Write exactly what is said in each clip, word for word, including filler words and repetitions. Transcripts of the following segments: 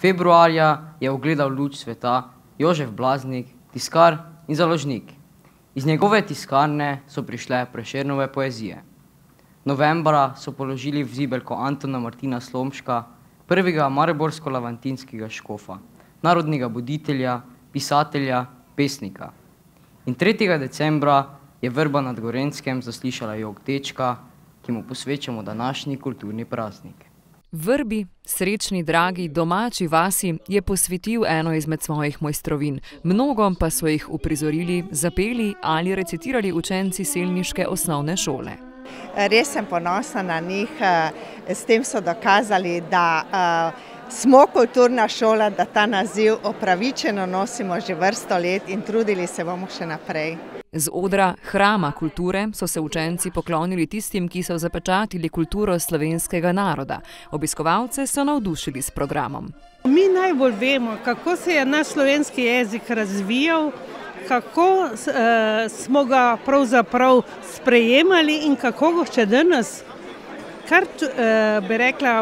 Februarja je ugledal luč sveta Jožef Blaznik, tiskar in založnik. Iz njegove tiskarne so prišle Prešernove poezije. Novembra so položili v zibelko Antona Martina Slomška, prvega mariborsko-lavantinskega škofa, narodnega buditelja, pisatelja, pesnika. In tretjega decembra je vrba nad Gorenjskem zaslišala jok dečka, ki mu posvečamo današnji kulturni praznik. Vrbi, srečni, dragi, domači vasi je posvetil eno izmed svojih mojstrovin, mnogom pa so jih uprizorili, zapeli ali recitirali učenci selniške osnovne šole. Res sem ponosna na njih, s tem so dokazali, da smo kulturna šola, da ta naziv opravičeno nosimo že vrsto let in trudili se bomo še naprej. Z odra Hrama kulture so se učenci poklonili tistim, ki so zapečatili kulturo slovenskega naroda. Obiskovalce so navdušili s programom. Mi najbolj vemo, kako se je naš slovenski jezik razvijal, kako uh, smo ga pravzaprav sprejemali in kako ga še danes, kar uh, bi rekla,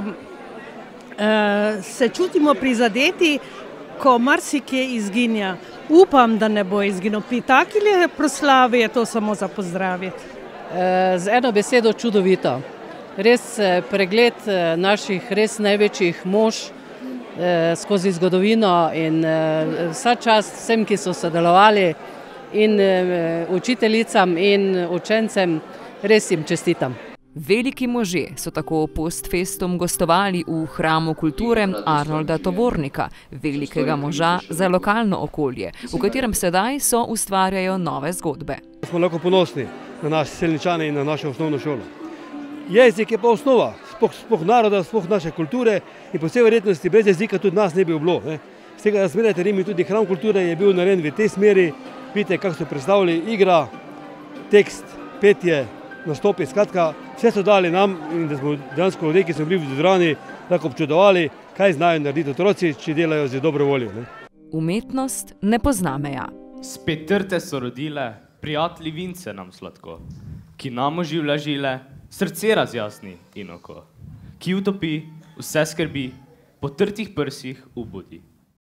uh, se čutimo prizadeti, ko marsikje izginja. Upam, da ne bo izginil. Pri taki proslavi je to samo za pozdraviti. Z eno besedo čudovito. Res pregled naših res največjih mož skozi zgodovino in vsa čast vsem, ki so sodelovali, in učiteljicam in učencem, res jim čestitam. Veliki možje so tako postfestum gostovali v Hramu kulture Arnolda Tovornika, velikega moža za lokalno okolje, v katerem sedaj so ustvarjajo nove zgodbe. Smo lahko ponosni na naše selničane in na našo osnovno šolo. Jezik je pa osnova, spoh, spoh naroda, spoh naše kulture in po vsej verjetnosti brez jezika tudi nas ne bi bilo. Ne. Z tega razmerja Rim in tudi Hram kulture je bil narejen v tej smeri. Vidite, kako so predstavili igra, tekst, petje, nastopi, skratka, vse so dali nam in da smo dejansko ljudje, ki smo bili v dvorani, lahko občudovali, kaj znajo narediti otroci, če delajo z dobro voljo. Ne? Umetnost ne pozna meja. Spet trte so rodile, prijatelji vince nam sladko, ki nam oživlja žile, srce razjasni in oko, ki utopi, vse skrbi, po trtih prsih ubudi.